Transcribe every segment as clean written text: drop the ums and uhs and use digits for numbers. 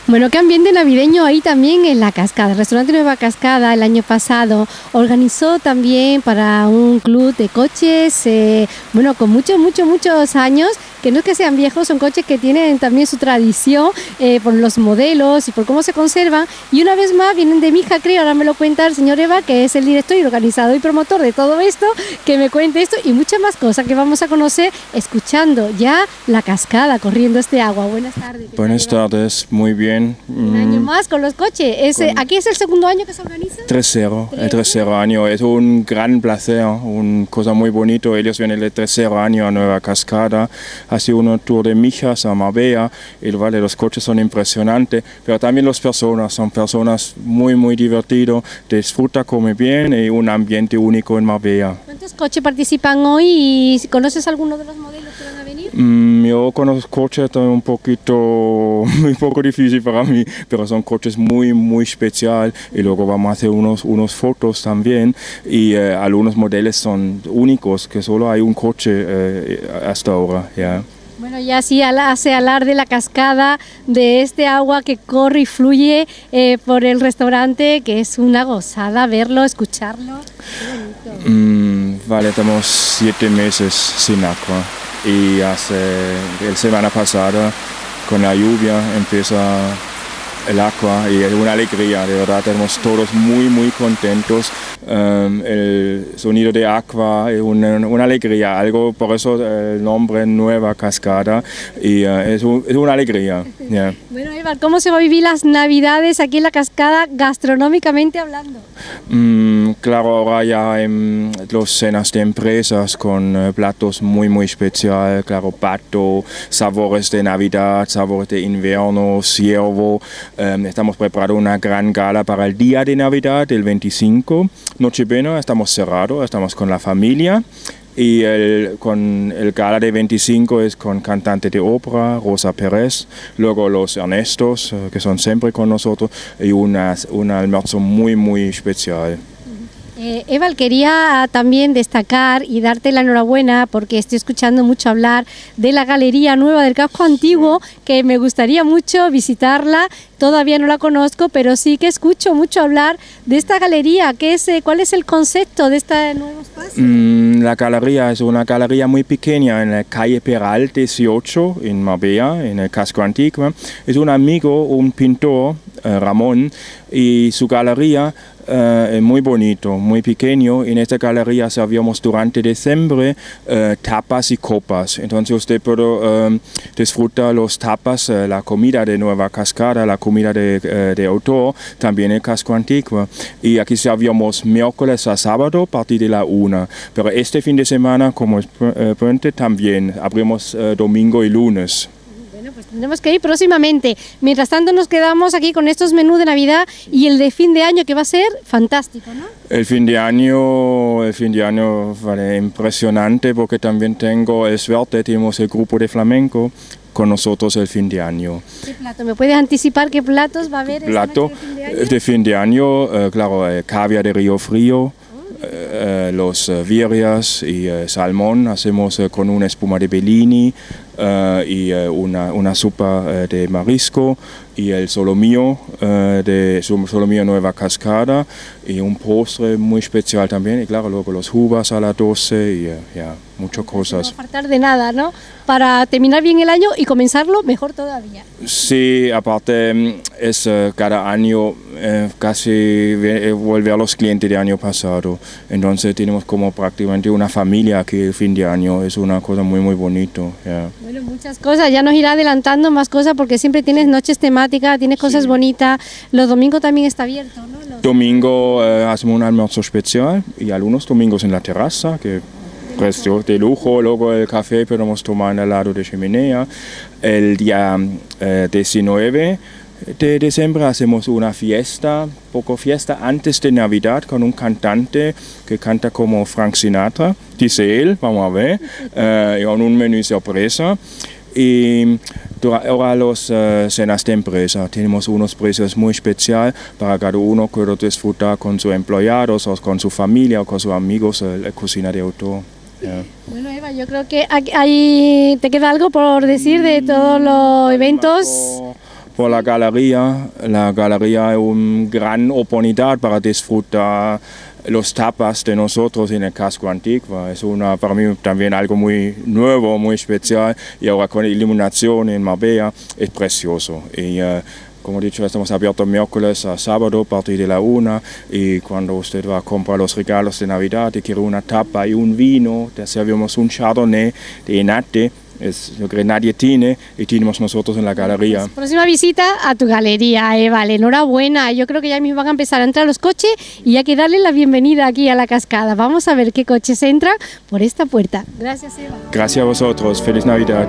Bueno, qué ambiente navideño ahí también en La Cascada. El restaurante Nueva Cascada el año pasado organizó también para un club de coches, bueno, con muchos años, que no es que sean viejos, son coches que tienen también su tradición por los modelos y por cómo se conservan. Y una vez más vienen de Mija, creo, ahora me lo cuenta el señor Eva, que es el director y organizador y promotor de todo esto, que me cuente esto y muchas más cosas que vamos a conocer escuchando ya La Cascada, corriendo este agua. Buenas tardes. Buenas tardes, muy bien. Un año más con los coches. ¿Aquí es el segundo año que se organiza? El tercer año. Es un gran placer, una cosa muy bonita. Ellos vienen el tercer año a Nueva Cascada. Hace un tour de Mijas a Marbella. Y vale, los coches son impresionantes, pero también las personas son personas muy divertidas. Disfruta, come bien y un ambiente único en Marbella. ¿Cuántos coches participan hoy y conoces alguno de los modelos que van a venir? Yo conozco coches un poco difícil para mí, pero son coches muy especiales y luego vamos a hacer unos fotos también y algunos modelos son únicos, que solo hay un coche hasta ahora. Yeah. Bueno, ya sí hace alarde La Cascada de este agua que corre y fluye por el restaurante, que es una gozada verlo, escucharlo. Qué bonito. Vale, estamos 7 meses sin agua y la semana pasada con la lluvia empieza el agua y es una alegría, de verdad, estamos todos muy contentos. El sonido de agua es una alegría, algo, por eso el nombre Nueva Cascada y es una alegría. Yeah. Bueno, Eva, ¿cómo se va a vivir las Navidades aquí en La Cascada gastronómicamente hablando? Claro, ahora ya hay las cenas de empresas con platos muy especiales, claro, pato, sabores de Navidad, sabores de invierno, ciervo. Estamos preparando una gran gala para el día de Navidad, el 25. Nochebuena estamos cerrados, estamos con la familia. Y con el gala de 25 es con cantante de ópera, Rosa Pérez, luego los Ernestos, que son siempre con nosotros, y un almuerzo muy especial. Eva, quería también destacar y darte la enhorabuena porque estoy escuchando mucho hablar de la Galería Nueva del Casco Antiguo, que me gustaría mucho visitarla. Todavía no la conozco, pero sí que escucho mucho hablar de esta galería. ¿Cuál es el concepto de este nuevo espacio? La galería es una galería muy pequeña en la calle Peral 18 en Marbella, en el Casco Antiguo. Es un amigo, un pintor, Ramón, y su galería es muy bonito, muy pequeño. En esta galería servíamos durante diciembre tapas y copas. Entonces usted puede disfrutar los tapas, la comida de Nueva Cascada, la comida de autor, también el Casco Antiguo. Y aquí servíamos miércoles a sábado a partir de la 1. Pero este fin de semana, como es puente, también abrimos domingo y lunes. Pues tendremos que ir próximamente. Mientras tanto nos quedamos aquí con estos menús de Navidad y el de fin de año, que va a ser fantástico, ¿no? El fin de año vale, impresionante porque también tengo el suerte, tenemos el grupo de flamenco con nosotros el fin de año. ¿Qué plato? ¿Me puedes anticipar qué platos va a haber esta noche de fin de año? Claro, caviar de Río Frío. Los virrias y salmón hacemos con una espuma de Bellini y una sopa de marisco y el solomillo solomillo Nueva Cascada y un postre muy especial también y claro, luego los uvas a las 12 y muchas cosas. No va a faltar de nada, ¿no? Para terminar bien el año y comenzarlo mejor todavía. Sí, aparte es cada año casi volver a los clientes del año pasado, entonces tenemos como prácticamente una familia aquí el fin de año, es una cosa muy bonito. Yeah. Bueno, muchas cosas, ya nos irá adelantando más cosas porque siempre tienes noches temáticas, tienes cosas bonitas, los domingos también está abierto, ¿no? Domingo hacemos un almuerzo especial y algunos domingos en la terraza, que precio de lujo, luego el café podemos tomar al lado de chimenea. El día 19 de diciembre hacemos una fiesta, antes de Navidad con un cantante que canta como Frank Sinatra, dice él, vamos a ver, y con un menú sorpresa. Y ahora las cenas de empresa, tenemos unos precios muy especiales para cada uno que puede disfrutar con sus empleados o con su familia o con sus amigos la cocina de autor. Yeah. Bueno, Eva, yo creo que ahí te queda algo por decir de todos los eventos. por la galería. La galería es una gran oportunidad para disfrutar los tapas de nosotros en el casco antiguo. Es para mí también algo muy nuevo, muy especial, y ahora con la iluminación en Marbella es precioso. Y, como he dicho, estamos abiertos miércoles a sábado a partir de la 1, y cuando usted va a comprar los regalos de Navidad y quiere una tapa y un vino, te servimos un Chardonnay de Enate, es lo que nadie tiene, y tenemos nosotros en la galería. Pues, próxima visita a tu galería, vale, enhorabuena. Yo creo que ya mismo van a empezar a entrar los coches y hay que darle la bienvenida aquí a la cascada. Vamos a ver qué coches entran por esta puerta. Gracias, Eva. Gracias a vosotros, feliz Navidad.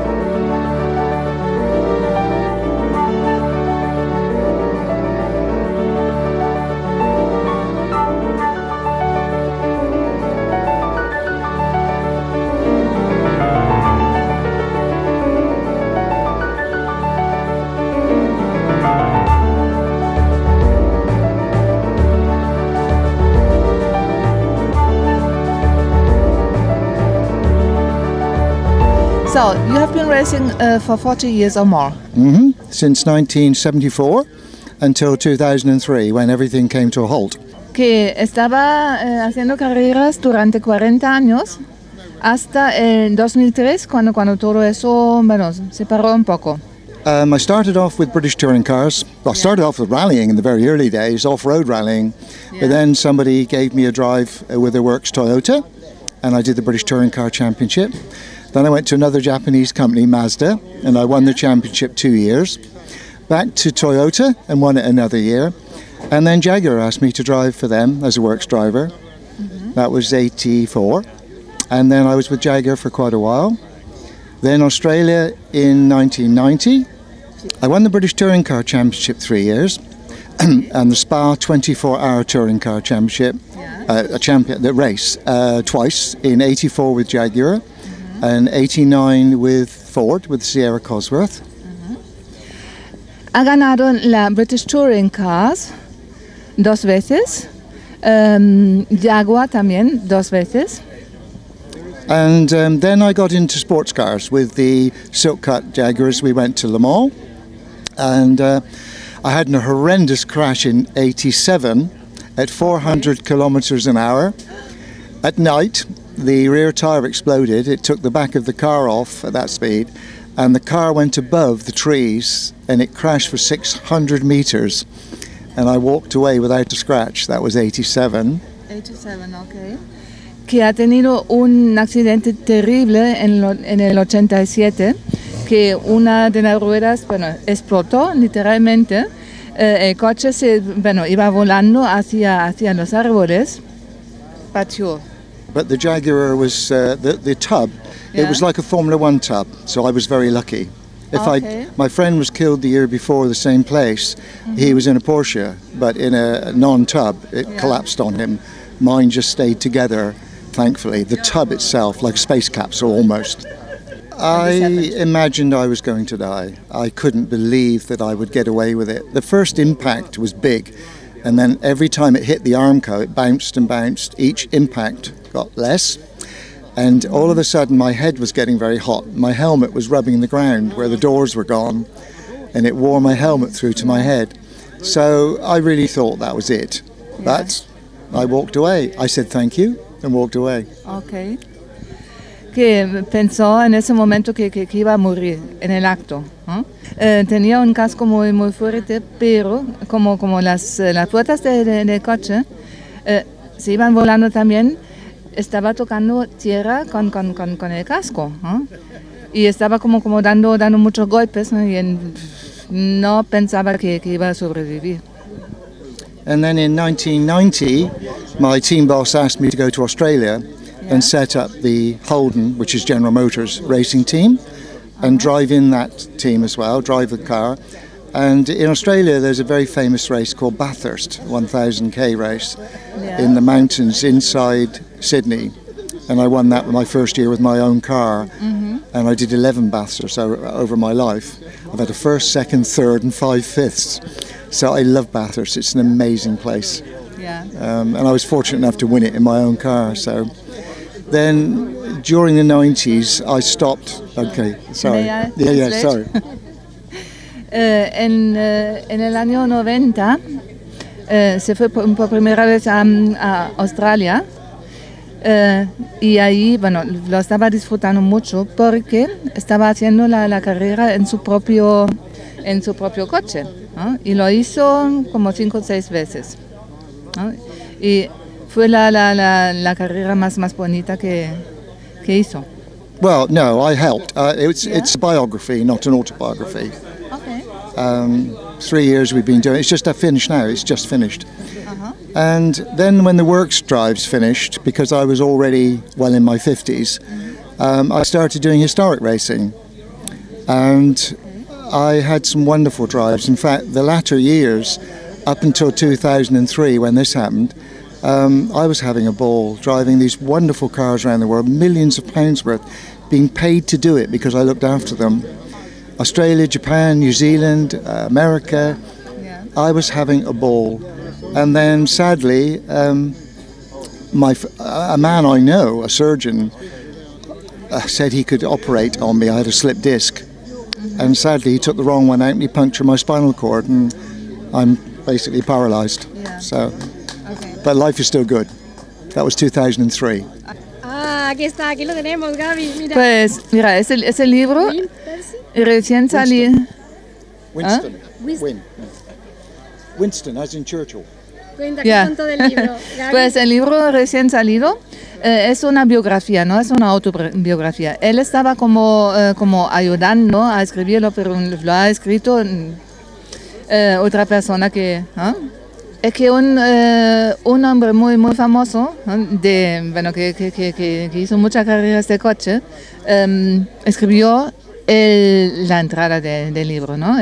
So, you have been racing for 40 years or more? Since 1974 until 2003, when everything came to a halt. Que estaba haciendo carreras durante 40 años hasta el 2003, cuando todo eso, bueno, se paró un poco. I started off with British touring cars. Well, I started off with rallying in the very early days, off-road rallying. But then somebody gave me a drive with their works Toyota, and I did the British Touring Car Championship. Then I went to another Japanese company, Mazda, and I won the championship 2 years. Back to Toyota and won it another year. And then Jaguar asked me to drive for them as a works driver. That was 84. And then I was with Jaguar for quite a while. Then Australia in 1990. I won the British Touring Car Championship 3 years. And the Spa 24-hour Touring Car Championship, the race, twice, in 84 with Jaguar. And 89 with Ford, with Sierra Cosworth. Ha ganado la British Touring Cars 2 veces, Jaguar también 2 veces. And then I got into sports cars with the Silk Cut Jaguars. We went to Le Mans, and I had a horrendous crash in 87 at 400 kilometers an hour at night. The rear tyre exploded. It took the back of the car off at that speed, and the car went above the trees and it crashed for 600 meters, and I walked away without a scratch. That was 87. 87, okay. Que ha tenido un accidente terrible en el 87, que una de las ruedas, bueno, explotó literalmente. El coche iba volando hacia los árboles. Pateó. But the Jaguar was the tub. It was like a Formula One tub, so I was very lucky. My friend was killed the year before the same place. He was in a Porsche, but in a non-tub, it collapsed on him. Mine just stayed together, thankfully. The tub itself, like a space capsule almost. I imagined I was going to die. I couldn't believe that I would get away with it. The first impact was big, and then every time it hit the Armco, it bounced and bounced. Each impact got less, and all of a sudden my head was getting very hot. My helmet was rubbing the ground where the doors were gone, and it wore my helmet through to my head. So I really thought that was it. But I walked away. I said thank you and walked away. Okay. Que pensó en ese momento que iba a morir en el acto. Tenía un casco muy fuerte, pero como las puertas del coche se iban volando también, estaba tocando tierra con el casco. Y estaba como dando muchos golpes, y no pensaba que iba a sobrevivir. And then in 1990, my team boss asked me to go to Australia and set up the Holden, which is General Motors racing team, and drive in that team as well, drive the car. And in Australia there's a very famous race called Bathurst, 1000k race in the mountains inside Sydney. And I won that my first year with my own car, and I did 11 Bathursts over my life. I've had a first, second, third and 5 fifths. So I love Bathurst, it's an amazing place. And I was fortunate enough to win it in my own car. So then during the 90s I stopped. Okay, sorry. Sorry. En el año 90 se fue por primera vez a Australia y ahí, bueno, lo estaba disfrutando mucho porque estaba haciendo la carrera en su propio coche, ¿no? Y lo hizo como 5 o 6 veces, ¿no? Y fue la carrera más bonita que hizo. Well, no, I helped. It's a biography, not an autobiography. Okay. 3 years we've been doing it. It's just finished now. It's just finished. And then when the works drive's finished, because I was already well in my 50s, I started doing historic racing. And I had some wonderful drives. In fact, the latter years, up until 2003 when this happened, I was having a ball driving these wonderful cars around the world, millions of pounds worth, being paid to do it because I looked after them. Australia, Japan, New Zealand, America. Yeah. I was having a ball. And then sadly, a man I know, a surgeon, said he could operate on me. I had a slip disc. And sadly, he took the wrong one out and he punctured my spinal cord and I'm basically paralysed. Yeah. So, Okay. but life is still good. That was 2003. Ah, aquí está, aquí lo tenemos, Gaby, mira. Pues mira, ese libro Will Percy. recién salió. Winston. Winston. Winston, as in Churchill. Cuenta, ¿qué Ya. tanto del libro, Gaby? Pues el libro recién salido es una biografía, no es una autobiografía. Él estaba como ayudando a escribirlo, pero lo ha escrito otra persona que... Es que un hombre muy famoso, ¿no? que hizo muchas carreras de coche, escribió la entrada del libro, ¿no?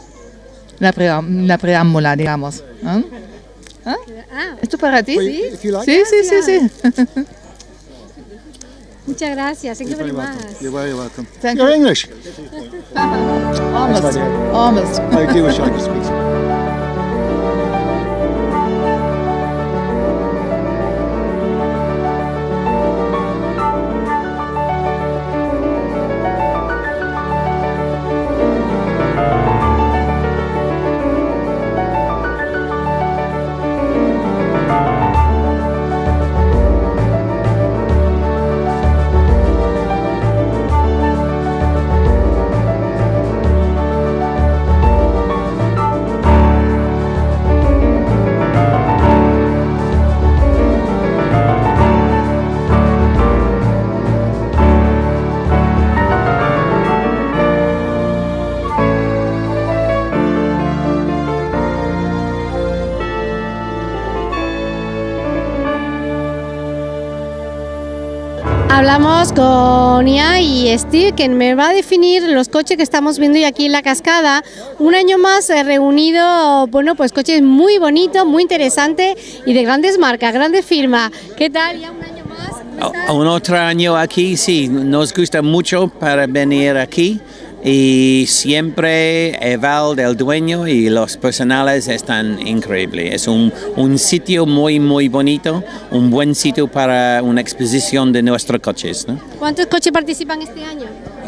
La preámbula, digamos, ¿no? Ah, ¿Esto para ti? Well, if you like. Sí. muchas gracias, thank you very much. You're very welcome. Thank You're you. English. Almost. Almost. I do wish I could speak. Hablamos con Ia y Steve, que me va a definir los coches que estamos viendo hoy aquí en la cascada. Un año más reunido, bueno, pues coches muy bonitos, muy interesantes y de grandes marcas, grandes firmas. ¿Qué tal? Ya un año más. ¿Cómo estás? Un otro año aquí, sí, nos gusta mucho para venir aquí y siempre Eval, el dueño, y los personales están increíbles. Es un sitio muy bonito, un buen sitio para una exposición de nuestros coches, ¿no? ¿Cuántos coches participan este año?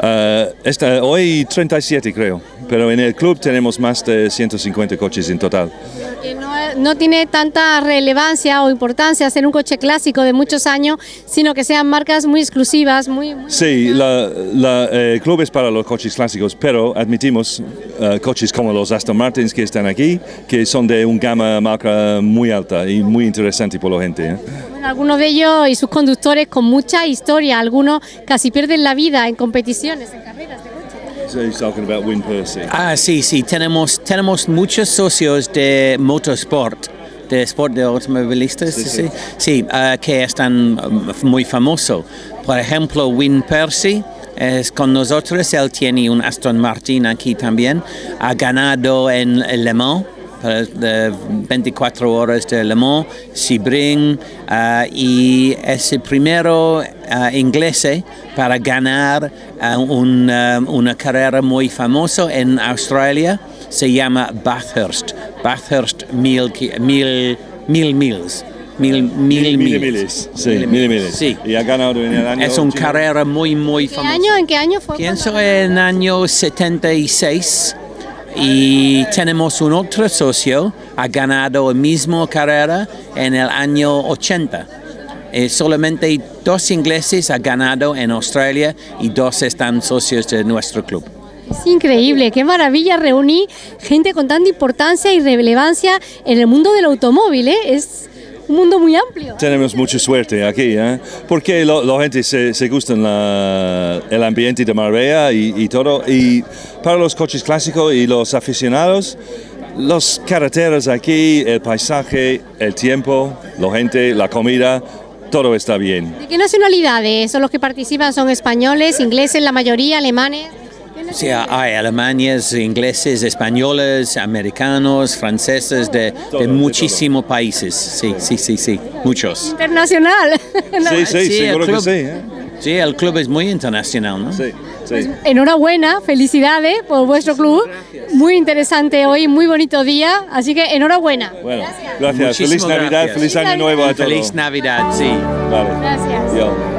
Hoy 37 creo, pero en el club tenemos más de 150 coches en total. Que no tiene tanta relevancia o importancia hacer un coche clásico de muchos años, sino que sean marcas muy exclusivas, muy Sí, el club es para los coches clásicos, pero admitimos coches como los Aston Martins que están aquí, que son de un gama marca muy alta y muy interesante por la gente, ¿eh? Bueno, algunos de ellos y sus conductores con mucha historia, algunos casi pierden la vida en competiciones, en carreras de coche. So he's talking about Win Percy. Sí, tenemos muchos socios de motorsport, de sport de automovilistas, sí, que están muy famosos. Por ejemplo, Win Percy es con nosotros, él tiene un Aston Martin aquí también, ha ganado en Le Mans, de 24 horas de Le Mans, Sebring, y es el primero inglés para ganar una carrera muy famosa en Australia, se llama Bathurst 1000 miles. Mil miles. Sí, mil miles. Sí. Y ha ganado en el año... Es una carrera muy famosa. ¿En qué año fue? Pienso en el año 76 Y tenemos un otro socio, ha ganado la misma carrera en el año 80. Solamente 2 ingleses han ganado en Australia y 2 están socios de nuestro club. Es increíble, qué maravilla reunir gente con tanta importancia y relevancia en el mundo del automóvil, ¿eh? Es un mundo muy amplio. Tenemos mucha suerte aquí, porque la gente se gusta el ambiente de Marbella y todo. Y para los coches clásicos y los aficionados, las carreteras aquí, el paisaje, el tiempo, la gente, la comida, todo está bien. ¿De qué nacionalidades son los que participan? ¿Son españoles, ingleses, la mayoría, alemanes? Sí, hay alemanes, ingleses, españoles, americanos, franceses, de muchísimos países. Sí, muchos. Internacional. Sí, seguro que sí. Sí, el club es muy internacional, ¿no? Sí. Pues, enhorabuena, felicidades por vuestro club. Muy interesante hoy, muy bonito día, así que enhorabuena. Bueno, gracias. Feliz Navidad, feliz Año Nuevo a todos. Feliz Navidad, sí. Vale. Gracias. Yo.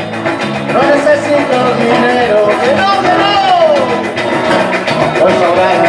No necesito dinero, que no.